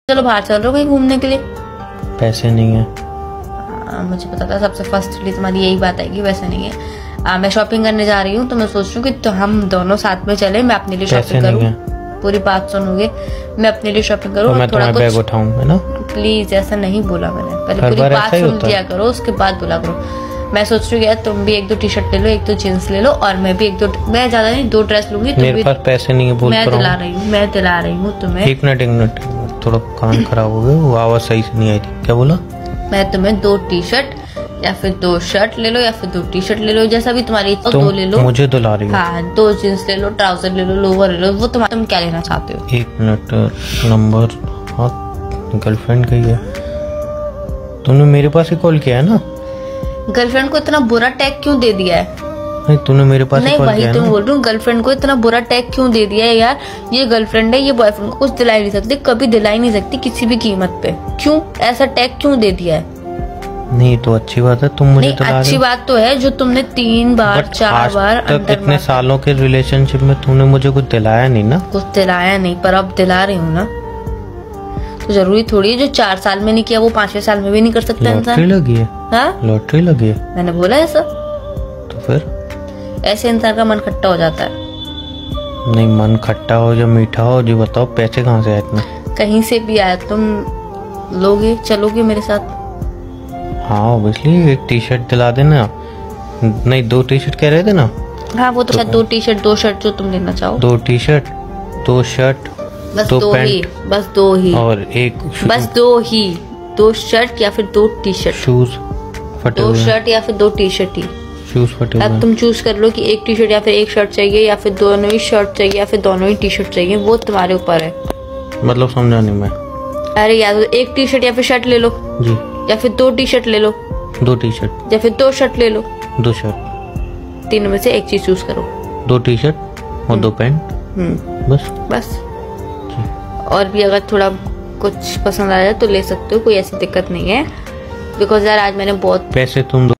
चलो बाहर चल रहे हो कहीं घूमने के लिए? पैसे नहीं है। मुझे पता था सबसे फर्स्टली तुम्हारी यही बात आएगी, वैसे नहीं है। मैं शॉपिंग करने जा रही हूँ तो मैं सोच रही हूँ कि तो हम दोनों साथ में चले, मैं अपने लिए शॉपिंग करूँ। पूरी बात सुनोगे, मैं अपने लिए शॉपिंग करूँ, मैं थोड़ा बैग उठाऊं, है ना? प्लीज ऐसा नहीं बोला मैंने, पहले पूरी बात सुन लिया करो, उसके बाद बोला करो। मैं सोच रही हूँ यार तुम भी 1-2 टी-शर्ट ले लो, 1-2 जींस ले लो, और मैं भी 1-2, मैं ज्यादा नहीं 2 ड्रेस लूंगी। मेरे पास पैसे नहीं है, बोल मैं दिला रही हूँ तुम्हें। एक मिनट थोड़ा कान खराब हो गया, वो आवाज सही से नहीं आई थी। क्या बोला? मैं तुम्हें 2 टी-शर्ट या फिर 2 शर्ट ले लो या फिर 2 टी-शर्ट ले लो, जैसा भी तुम्हारी इच्छा, 2 ले लो। मुझे दिला रही हो? हाँ, 2 जींस ले लो, ट्राउजर ले लो, लोवर ले लो, वो तुम क्या लेना चाहते हो? 1 मिनट, नंबर गर्लफ्रेंड का ही है। तुमने मेरे पास ही कॉल किया है ना? गर्लफ्रेंड को इतना बुरा टैग क्यों दे दिया है? नहीं, तूने मेरे पास ही कॉल किया है। वही तुम बोल रही हूँ, गर्लफ्रेंड को इतना बुरा टैग क्यों दे दिया है यार? ये गर्लफ्रेंड है, ये बॉयफ्रेंड को कुछ दिला ही नहीं सकती, कभी दिला ही नहीं सकती किसी भी कीमत पे। क्यों ऐसा टैग क्यों दे दिया है? नहीं तो अच्छी बात है, तुम मुझे दिला रहे हो। अच्छी बात तो है जो तुमने 3 बार 4 बार तक इतने सालों के रिलेशनशिप में तुमने मुझे कुछ दिलाया नहीं ना? कुछ दिलाया नहीं, पर अब दिला रही हूँ ना, तो जरूरी थोड़ी है जो 4 साल में नहीं किया वो 5वें साल में भी नहीं कर सकता इंसान। लॉटरी लगी है? हाँ, लॉटरी लगी है। मैंने बोला ऐसा? तो फिर ऐसे इंसान का मन खट्टा हो जाता है। नहीं, मन खट्टा हो या मीठा हो, जी बताओ पैसे कहाँ से आए इतने? कहीं से भी आया। तुम लोगे, चलोगे मेरे साथ? हाँ ऑब्वियसली, 1 टी-शर्ट दिला देना। नहीं 2 टी-शर्ट कह रहे थे ना? हाँ वो तो शायद 2 टी-शर्ट 2 शर्ट जो तुम लेना चाहो। 2 टी-शर्ट 2 शर्ट, बस 2 पैंट, बस 2 ही, और 1 बस 2 ही, 2 शर्ट या फिर 2 टी-शर्ट। शूज फटे 2 शर्ट या फिर 2 टी-शर्ट ही। शूज फटे हुए। अब तुम चूज कर लो कि 1 टी-शर्ट या फिर 1 शर्ट चाहिए, या फिर दोनों ही शर्ट चाहिए, या फिर दोनों ही टी-शर्ट चाहिए, वो तुम्हारे ऊपर है। मतलब समझा नहीं मैं। अरे या तो 1 टी-शर्ट या फिर शर्ट ले लो जी, या फिर 2 टी-शर्ट ले लो, 2 टी-शर्ट या फिर 2 शर्ट ले लो, 2 शर्ट, तीनों में से एक चीज चूज करो। 2 टी-शर्ट और 2 पैंट, बस। और भी अगर थोड़ा कुछ पसंद आ जाए तो ले सकते हो, कोई ऐसी दिक्कत नहीं है। बिकॉज यार आज मैंने बहुत पैसे तुम